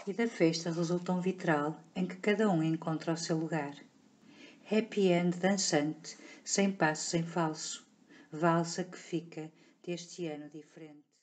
e da festa resulta um vitral em que cada um encontra o seu lugar. Happy end dançante, sem passo, sem falso, valsa que fica deste ano diferente.